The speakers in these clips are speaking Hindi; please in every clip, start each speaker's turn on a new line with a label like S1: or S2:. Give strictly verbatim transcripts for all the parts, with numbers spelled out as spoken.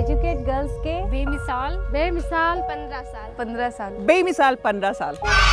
S1: एजुकेट गर्ल्स के
S2: बेमिसाल
S1: बेमिसाल
S3: पंद्रह साल
S1: पंद्रह साल
S4: बेमिसाल पंद्रह साल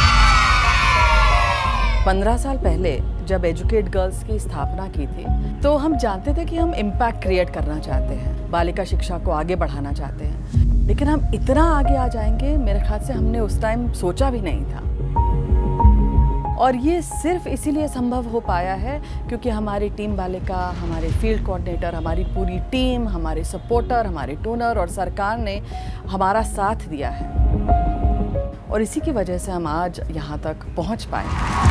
S5: पंद्रह साल पहले जब एजुकेट गर्ल्स की स्थापना की थी तो हम जानते थे कि हम इम्पैक्ट क्रिएट करना चाहते हैं, बालिका शिक्षा को आगे बढ़ाना चाहते हैं, लेकिन हम इतना आगे आ जाएंगे मेरे ख्याल से हमने उस टाइम सोचा भी नहीं था। और ये सिर्फ इसीलिए संभव हो पाया है क्योंकि हमारी टीम बालिका, हमारे फील्ड कोऑर्डिनेटर, हमारी पूरी टीम, हमारे सपोर्टर, हमारे टोनर और सरकार ने हमारा साथ दिया है और इसी की वजह से हम आज यहाँ तक पहुँच पाए।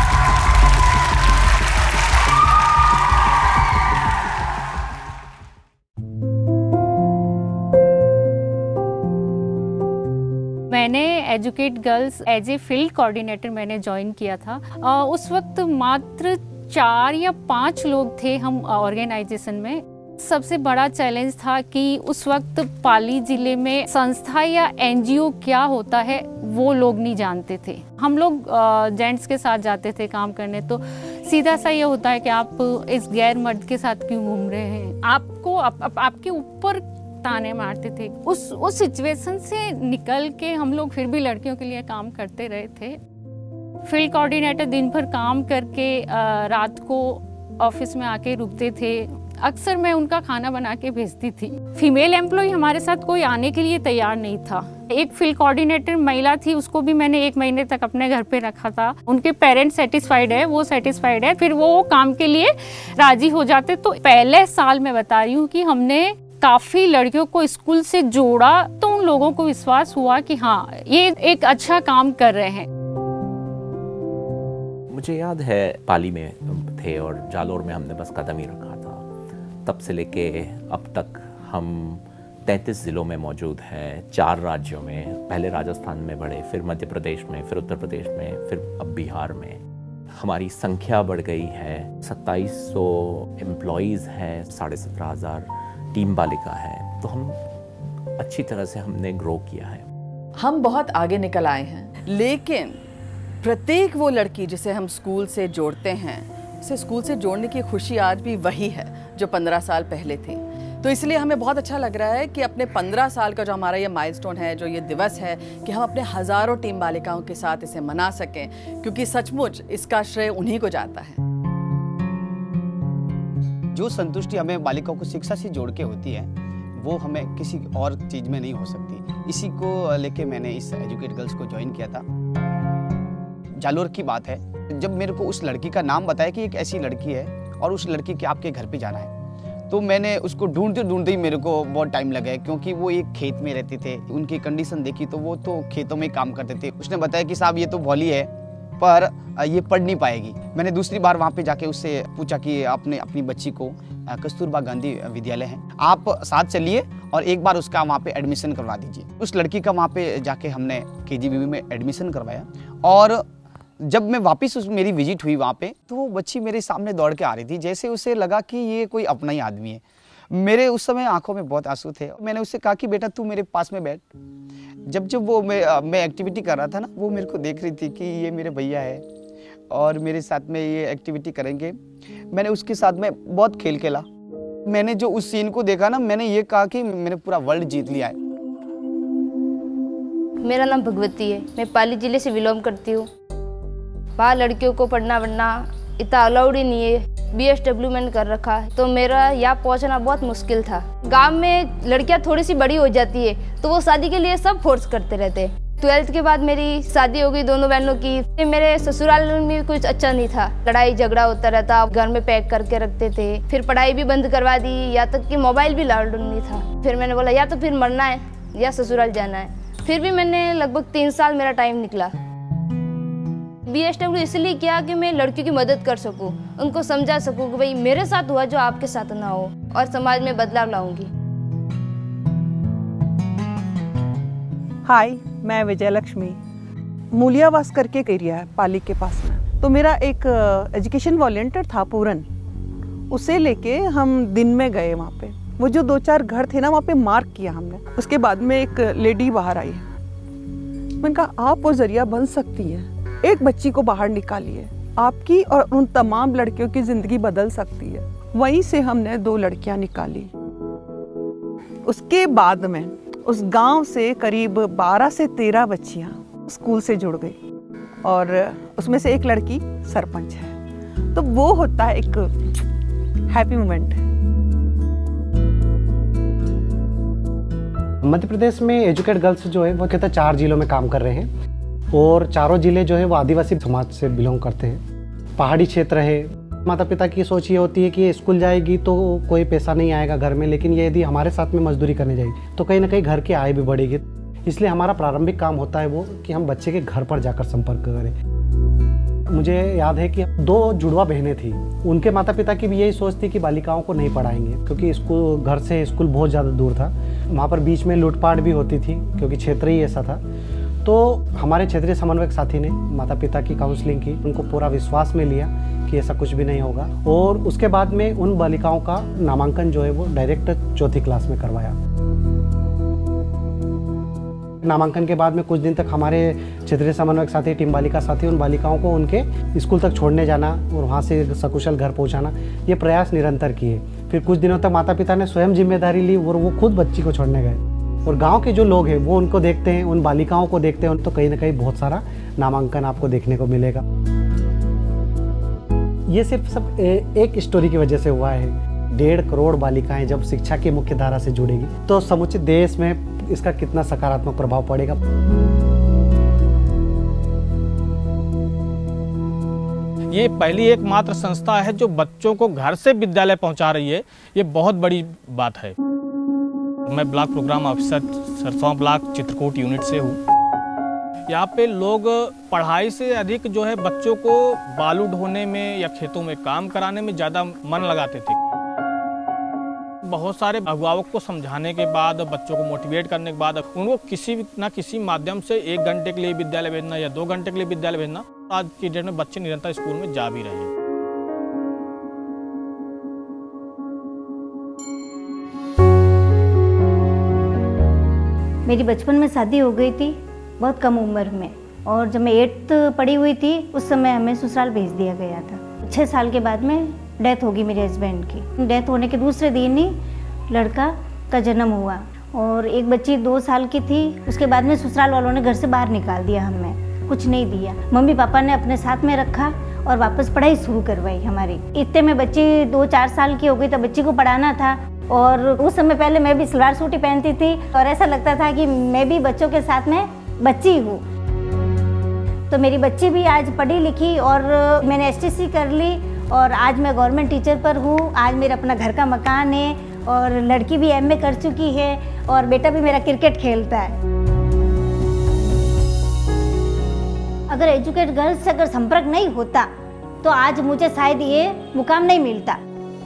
S2: मैंने educate girls as a field coordinator मैंने ज्वाइन किया था। आ, उस वक्त मात्र चार या पांच लोग थे हम ऑर्गेनाइजेशन में। सबसे बड़ा चैलेंज था कि उस वक्त पाली जिले में संस्था या एनजीओ क्या होता है वो लोग नहीं जानते थे। हम लोग जेंट्स के साथ जाते थे काम करने तो सीधा सा ये होता है कि आप इस गैर मर्द के साथ क्यों घूम रहे हैं, आपको आप, आप, आपके ऊपर ताने मारते थे। उस उस सिचुएशन से निकल के हम लोग फिर भी लड़कियों के लिए काम करते रहे थे। फील्ड कोऑर्डिनेटर दिन भर काम करके रात को ऑफिस में आके रुकते थे। अक्सर मैं उनका खाना बना के भेजती थी। फीमेल एम्प्लॉय हमारे साथ कोई आने के लिए तैयार नहीं था। एक फील्ड कोऑर्डिनेटर महिला थी, उसको भी मैंने एक महीने तक अपने घर पे रखा था। उनके पेरेंट्स सेटिस्फाइड है, वो सेटिस्फाइड है, फिर वो काम के लिए राजी हो जाते। तो पहले साल मैं बता रही हूँ कि हमने काफी लड़कियों को स्कूल से जोड़ा तो उन लोगों को विश्वास हुआ कि हाँ ये एक अच्छा काम कर रहे हैं।
S6: मुझे याद है पाली में थे और जालोर में हमने बस कदम ही रखा था। तब से लेके अब तक हम तैंतीस ज़िलों में मौजूद हैं, चार राज्यों में। पहले राजस्थान में बढ़े, फिर मध्य प्रदेश में, फिर उत्तर प्रदेश में, फिर अब बिहार में। हमारी संख्या बढ़ गई है, सत्ताईस सौ एम्प्लॉयज़ हैं, साढ़े सत्रह हज़ार टीम बालिका है। तो हम अच्छी तरह से हमने ग्रो किया है।
S5: हम बहुत आगे निकल आए हैं, लेकिन प्रत्येक वो लड़की जिसे हम स्कूल से जोड़ते हैं, उसे स्कूल से जोड़ने की खुशी आज भी वही है जो पंद्रह साल पहले थी। तो इसलिए हमें बहुत अच्छा लग रहा है कि अपने पंद्रह साल का जो हमारा ये माइलस्टोन है, जो ये दिवस है, कि हम अपने हज़ारों टीम बालिकाओं के साथ इसे मना सकें, क्योंकि सचमुच इसका श्रेय उन्हीं को जाता है।
S7: जो संतुष्टि हमें बालिकाओं को शिक्षा से जोड़ के होती है वो हमें किसी और चीज़ में नहीं हो सकती। इसी को लेके मैंने इस एजुकेट गर्ल्स को ज्वाइन किया था। जालोर की बात है, जब मेरे को उस लड़की का नाम बताया कि एक ऐसी लड़की है और उस लड़की के आपके घर पे जाना है, तो मैंने उसको ढूंढते ढूंढते ही मेरे को बहुत टाइम लगा है, क्योंकि वो एक खेत में रहते थे। उनकी कंडीशन देखी तो वो तो खेतों में काम करते थे। उसने बताया कि साहब ये तो भोली है पर ये पढ़ नहीं पाएगी। मैंने दूसरी बार वहाँ पे जाके उससे पूछा कि आपने अपनी बच्ची को कस्तूरबा गांधी विद्यालय है, आप साथ चलिए और एक बार उसका वहाँ पे एडमिशन करवा दीजिए। उस लड़की का वहाँ पे जाके हमने केजीबीवी में एडमिशन करवाया और जब मैं वापस उस मेरी विजिट हुई वहाँ पे, तो वो बच्ची मेरे सामने दौड़ के आ रही थी, जैसे उसे लगा कि ये कोई अपना ही आदमी है। मेरे उस समय आंखों में बहुत आंसू थे। मैंने उससे कहा कि बेटा तू मेरे पास में बैठ। जब जब वो मैं मैं एक्टिविटी कर रहा था ना, वो मेरे को देख रही थी कि ये मेरे भैया है और मेरे साथ में ये एक्टिविटी करेंगे। मैंने उसके साथ में बहुत खेल खेला। मैंने जो उस सीन को देखा ना, मैंने ये कहा कि मैंने पूरा वर्ल्ड जीत लिया है।
S3: मेरा नाम भगवती है, मैं पाली जिले से बिलोंग करती हूँ। वहाँ लड़कियों को पढ़ना वढ़ना इतना अलाउड ही नहीं है। बी एस डब्ल्यू मैंने कर रखा है, तो मेरा यहाँ पहुँचना बहुत मुश्किल था। गांव में लड़कियाँ थोड़ी सी बड़ी हो जाती है तो वो शादी के लिए सब फोर्स करते रहते हैं। ट्वेल्थ के बाद मेरी शादी हो गई दोनों बहनों की। मेरे ससुराल में कुछ अच्छा नहीं था, लड़ाई झगड़ा होता रहता, घर में पैक करके रखते थे। फिर पढ़ाई भी बंद करवा दी, यहाँ तक कि मोबाइल भी अलाउड नहीं था। फिर मैंने बोला या तो फिर मरना है या ससुराल जाना है। फिर भी मैंने लगभग तीन साल मेरा टाइम निकला। बी एस डब्ल्यू इसलिए किया कि मैं लड़कियों की मदद कर सकूं, उनको समझा सकूं कि भाई मेरे साथ हुआ जो आपके साथ ना हो, और समाज में बदलाव लाऊंगी।
S4: हाय, मैं विजयलक्ष्मी। मूलियावास करके एक एरिया है पाली के पास में, तो मेरा एक एजुकेशन वॉलंटियर था पूरन, उसे लेके हम दिन में गए वहाँ पे। वो जो दो चार घर थे ना, वहाँ पे मार्क किया हमने। उसके बाद में एक लेडी बाहर आई। मैंने कहा आप वो जरिया बन सकती हैं, एक बच्ची को बाहर निकालिए, आपकी और उन तमाम लड़कियों की जिंदगी बदल सकती है। वहीं से हमने दो लड़कियां निकाली। उसके बाद में उस गांव से करीब बारह से तेरह बच्चियां स्कूल से जुड़ गई और उसमें से एक लड़की सरपंच है। तो वो होता है एक हैप्पी मोमेंट।
S1: मध्य प्रदेश में एजुकेट गर्ल्स जो है वो कहता चार जिलों में काम कर रहे हैं और चारों जिले जो है वो आदिवासी समाज से बिलोंग करते हैं। पहाड़ी क्षेत्र है। माता पिता की सोच ये होती है कि स्कूल जाएगी तो कोई पैसा नहीं आएगा घर में, लेकिन ये यदि हमारे साथ में मजदूरी करने जाएगी तो कहीं ना कहीं घर की आय भी बढ़ेगी। इसलिए हमारा प्रारंभिक काम होता है वो कि हम बच्चे के घर पर जाकर संपर्क करें। मुझे याद है कि दो जुड़वा बहनें थी, उनके माता पिता की भी यही सोच थी कि बालिकाओं को नहीं पढ़ाएंगे क्योंकि स्कूल घर से स्कूल बहुत ज़्यादा दूर था। वहाँ पर बीच में लूटपाट भी होती थी क्योंकि क्षेत्र ही ऐसा था। तो हमारे क्षेत्रीय समन्वयक साथी ने माता पिता की काउंसलिंग की, उनको पूरा विश्वास में लिया कि ऐसा कुछ भी नहीं होगा और उसके बाद में उन बालिकाओं का नामांकन जो है वो डायरेक्ट चौथी क्लास में करवाया। नामांकन के बाद में कुछ दिन तक हमारे क्षेत्रीय समन्वयक साथी, टीम बालिका साथी उन बालिकाओं को उनके स्कूल तक छोड़ने जाना और वहाँ से सकुशल घर पहुँचाना, ये प्रयास निरंतर किए। फिर कुछ दिनों तक माता पिता ने स्वयं जिम्मेदारी ली और वो खुद बच्ची को छोड़ने गए और गांव के जो लोग हैं वो उनको देखते हैं, उन बालिकाओं को देखते हैं, तो कहीं ना कहीं बहुत सारा नामांकन आपको देखने को मिलेगा। ये सिर्फ सब एक स्टोरी की वजह से हुआ है। डेढ़ करोड़ बालिकाएं जब शिक्षा की मुख्य धारा से जुड़ेगी तो समुचित देश में इसका कितना सकारात्मक प्रभाव पड़ेगा।
S8: ये पहली एकमात्र संस्था है जो बच्चों को घर से विद्यालय पहुंचा रही है, ये बहुत बड़ी बात है। मैं block programme officer Sarson block Chitrakoot unit से हूँ। यहाँ पे लोग पढ़ाई से अधिक जो है बच्चों को बालू ढोने में या खेतों में काम कराने में ज़्यादा मन लगाते थे। बहुत सारे अभिभावक को समझाने के बाद, बच्चों को मोटिवेट करने के बाद उनको किसी न किसी माध्यम से एक घंटे के लिए विद्यालय भेजना या दो घंटे के लिए विद्यालय भेजना, आज की डेट में बच्चे निरंतर स्कूल में जा भी रहे हैं।
S9: मेरी बचपन में शादी हो गई थी, बहुत कम उम्र में, और जब मैं एट्थ पढ़ी हुई थी उस समय हमें ससुराल भेज दिया गया था। छः साल के बाद में डेथ होगी मेरे हस्बैंड की। डेथ होने के दूसरे दिन ही लड़का का जन्म हुआ और एक बच्ची दो साल की थी। उसके बाद में ससुराल वालों ने घर से बाहर निकाल दिया, हमें कुछ नहीं दिया। मम्मी पापा ने अपने साथ में रखा और वापस पढ़ाई शुरू करवाई हमारी। इतने में बच्ची दो चार साल की हो गई, तो बच्ची को पढ़ाना था और उस समय पहले मैं भी सलवार सूट ही पहनती थी और ऐसा लगता था कि मैं भी बच्चों के साथ में बच्ची हूँ। तो मेरी बच्ची भी आज पढ़ी लिखी और मैंने एस टी सी कर ली और आज मैं गवर्नमेंट टीचर पर हूँ। आज मेरा अपना घर का मकान है और लड़की भी एम ए कर चुकी है और बेटा भी मेरा क्रिकेट खेलता है। अगर एजुकेट गर्ल्स से अगर संपर्क नहीं होता तो आज मुझे शायद ये मुकाम नहीं मिलता।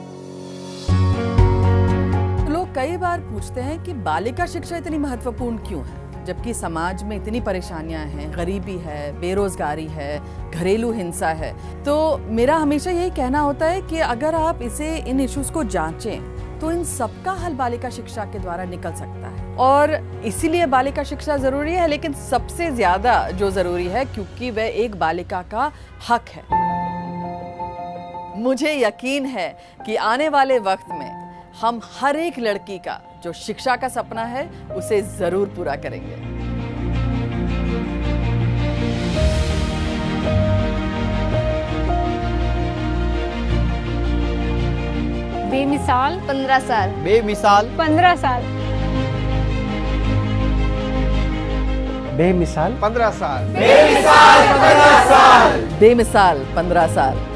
S5: लोग कई बार पूछते हैं कि बालिका शिक्षा इतनी महत्वपूर्ण क्यों है, जबकि समाज में इतनी परेशानियां हैं, गरीबी है, बेरोजगारी है, घरेलू हिंसा है। तो मेरा हमेशा यही कहना होता है कि अगर आप इसे इन इश्यूज को जांचें तो इन सबका हल बालिका शिक्षा के द्वारा निकल सकता है। और इसीलिए बालिका शिक्षा जरूरी है, लेकिन सबसे ज्यादा जो जरूरी है क्योंकि वह एक बालिका का हक है। मुझे यकीन है कि आने वाले वक्त में हम हर एक लड़की का जो शिक्षा का सपना है उसे जरूर पूरा करेंगे।
S2: बेमिसाल
S3: पंद्रह साल
S7: बेमिसाल
S2: पंद्रह साल
S1: बेमिसाल
S7: पंद्रह साल
S5: बेमिसाल पंद्रह साल